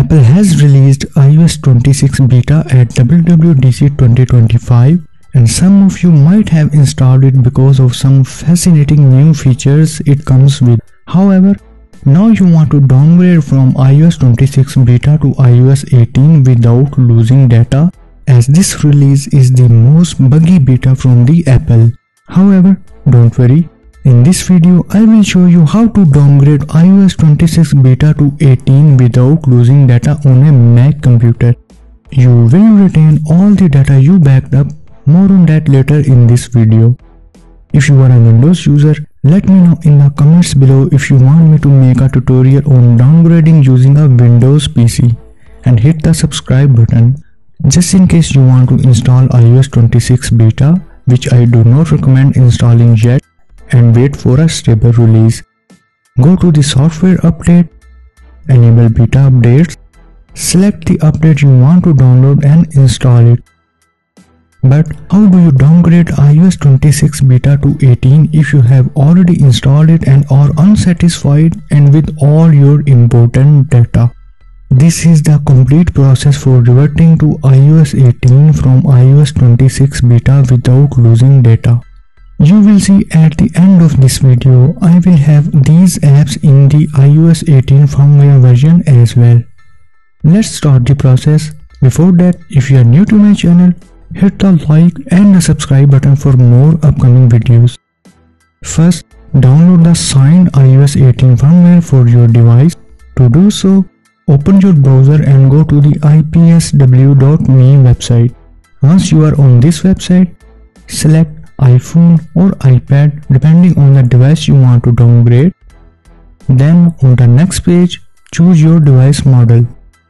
Apple has released iOS 26 beta at WWDC 2025 and some of you might have installed it because of some fascinating new features it comes with. However, now you want to downgrade from iOS 26 beta to iOS 18 without losing data, as this release is the most buggy beta from the Apple. However, don't worry, in this video I will show you how to downgrade iOS 26 beta to 18 without losing data on a Mac computer. You will retain all the data you backed up. More on that later in this video. If you are a Windows user, let me know in the comments below if you want me to make a tutorial on downgrading using a Windows PC, and hit the subscribe button just in case you want to install iOS 26 beta, which I do not recommend installing yet, and wait for a stable release. Go to the software update, enable beta updates, select the update you want to download and install it. But how do you downgrade iOS 26 beta to 18 if you have already installed it and are unsatisfied and with all your important data? This is the complete process for reverting to iOS 18 from iOS 26 beta without losing data. You will see at the end of this video I will have these apps in the iOS 18 firmware version as well. Let's start the process. Before that, if you are new to my channel, hit the like and the subscribe button for more upcoming videos. First, download the signed iOS 18 firmware for your device. To do so, open your browser and go to the IPSW.me website. Once you are on this website, select iPhone or iPad depending on the device you want to downgrade. Then on the next page, choose your device model.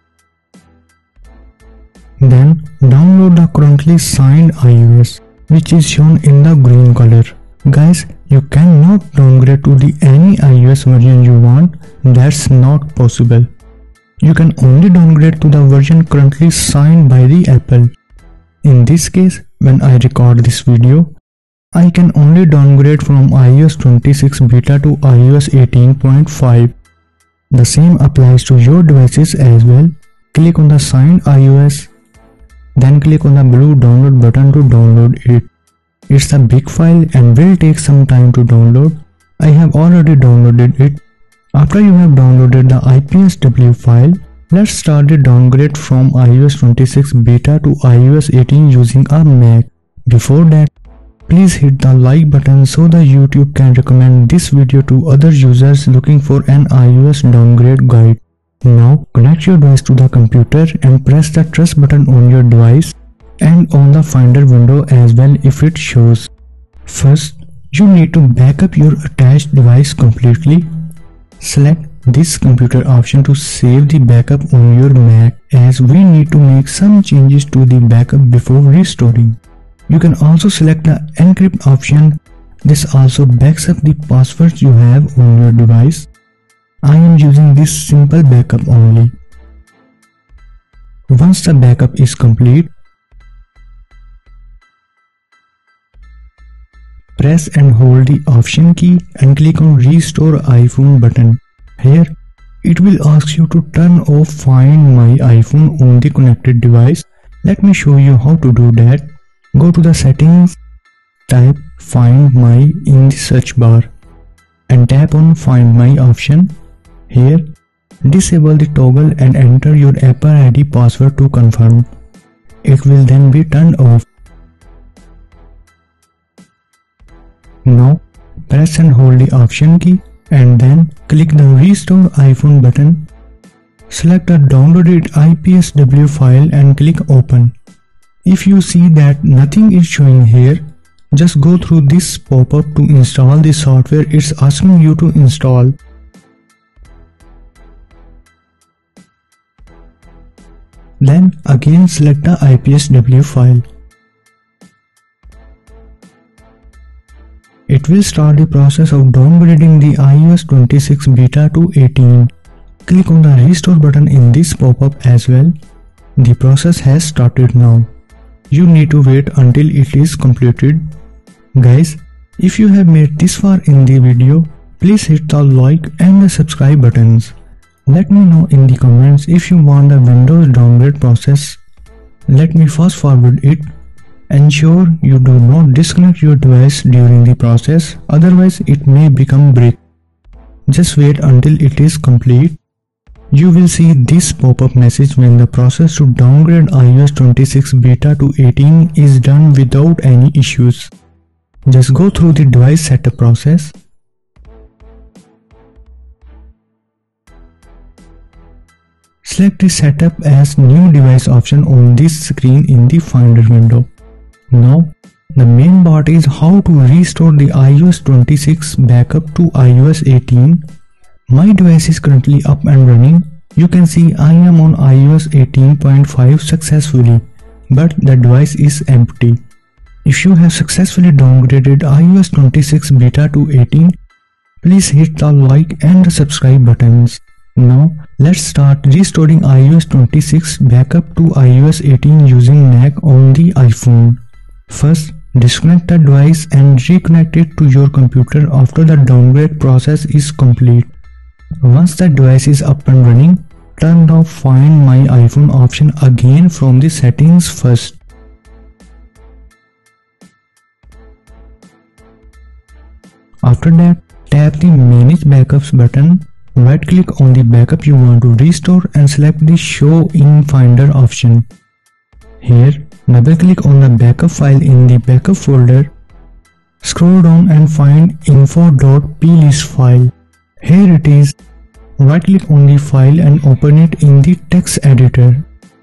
Then download the currently signed iOS, which is shown in the green color. Guys, you cannot downgrade to the any iOS version you want. That's not possible. You can only downgrade to the version currently signed by the Apple. In this case, when I record this video, I can only downgrade from iOS 26 beta to iOS 18.5. The same applies to your devices as well. Click on the signed iOS. Then click on the blue download button to download it. It's a big file and will take some time to download. I have already downloaded it. After you have downloaded the IPSW file, let's start the downgrade from iOS 26 beta to iOS 18 using a Mac. Before that, please hit the like button so the YouTube can recommend this video to other users looking for an iOS downgrade guide. Now connect your device to the computer and press the trust button on your device and on the Finder window as well if it shows. First, you need to back up your attached device completely. Select this computer option to save the backup on your Mac, as we need to make some changes to the backup before restoring. You can also select the encrypt option. This also backs up the passwords you have on your device. I am using this simple backup only. Once the backup is complete, press and hold the Option key and click on Restore iPhone button. Here, it will ask you to turn off Find My iPhone on the connected device. Let me show you how to do that. Go to the settings, type Find My in the search bar and tap on Find My option. Here, disable the toggle and enter your Apple ID password to confirm. It will then be turned off. Now, press and hold the Option key and then click the Restore iPhone button. Select the downloaded IPSW file and click Open. If you see that nothing is showing here, just go through this pop-up to install the software it's asking you to install. Then again select the IPSW file. It will start the process of downgrading the iOS 26 beta to 18. Click on the Restore button in this pop-up as well. The process has started now. You need to wait until it is completed. Guys, if you have made this far in the video, please hit the like and the subscribe buttons. Let me know in the comments if you want the Windows downgrade process. Let me fast forward it. Ensure you do not disconnect your device during the process, otherwise it may become brick. Just wait until it is complete. You will see this pop-up message when the process to downgrade iOS 26 beta to 18 is done without any issues. Just go through the device setup process. Select the setup as new device option on this screen in the Finder window. Now, the main part is how to restore the iOS 26 backup to iOS 18. My device is currently up and running. You can see I am on iOS 18.5 successfully, but the device is empty. If you have successfully downgraded iOS 26 beta to 18, please hit the like and the subscribe buttons. Now, let's start restoring iOS 26 backup to iOS 18 using NAC on the iPhone. First, disconnect the device and reconnect it to your computer after the downgrade process is complete. Once the device is up and running, turn off Find My iPhone option again from the settings first. After that, tap the Manage Backups button. Right click on the backup you want to restore and select the Show in Finder option. Here, double click on the backup file in the backup folder. Scroll down and find info.plist file. Here it is. Right click on the file and open it in the text editor.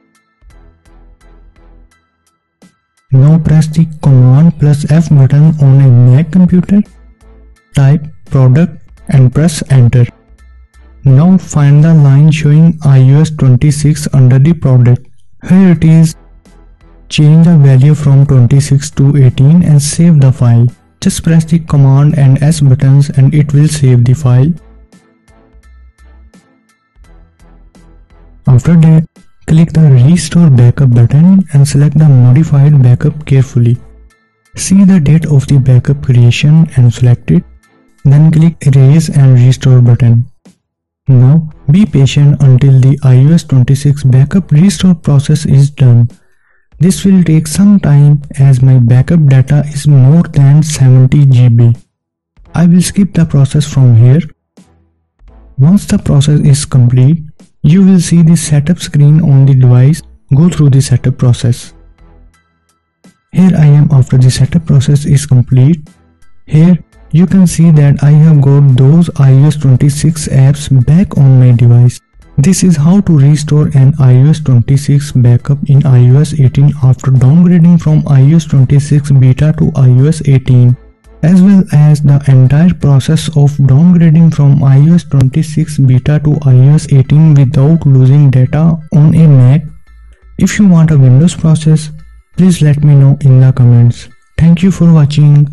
Now press the Command plus F button on a Mac computer. Type product and press enter. Now find the line showing iOS 26 under the product. Here it is. Change the value from 26 to 18 and save the file. Just press the Command and S buttons and it will save the file. After that, click the Restore Backup button and select the modified backup carefully. See the date of the backup creation and select it. Then click Erase and Restore button. Now, be patient until the iOS 26 backup restore process is done. This will take some time as my backup data is more than 70 GB. I will skip the process from here. Once the process is complete, you will see the setup screen on the device. Go through the setup process. Here I am after the setup process is complete. Here you can see that I have got those iOS 26 apps back on my device. This is how to restore an iOS 26 backup in iOS 18 after downgrading from iOS 26 beta to iOS 18, as well as the entire process of downgrading from iOS 26 beta to iOS 18 without losing data on a Mac. If you want a Windows process, please let me know in the comments. Thank you for watching.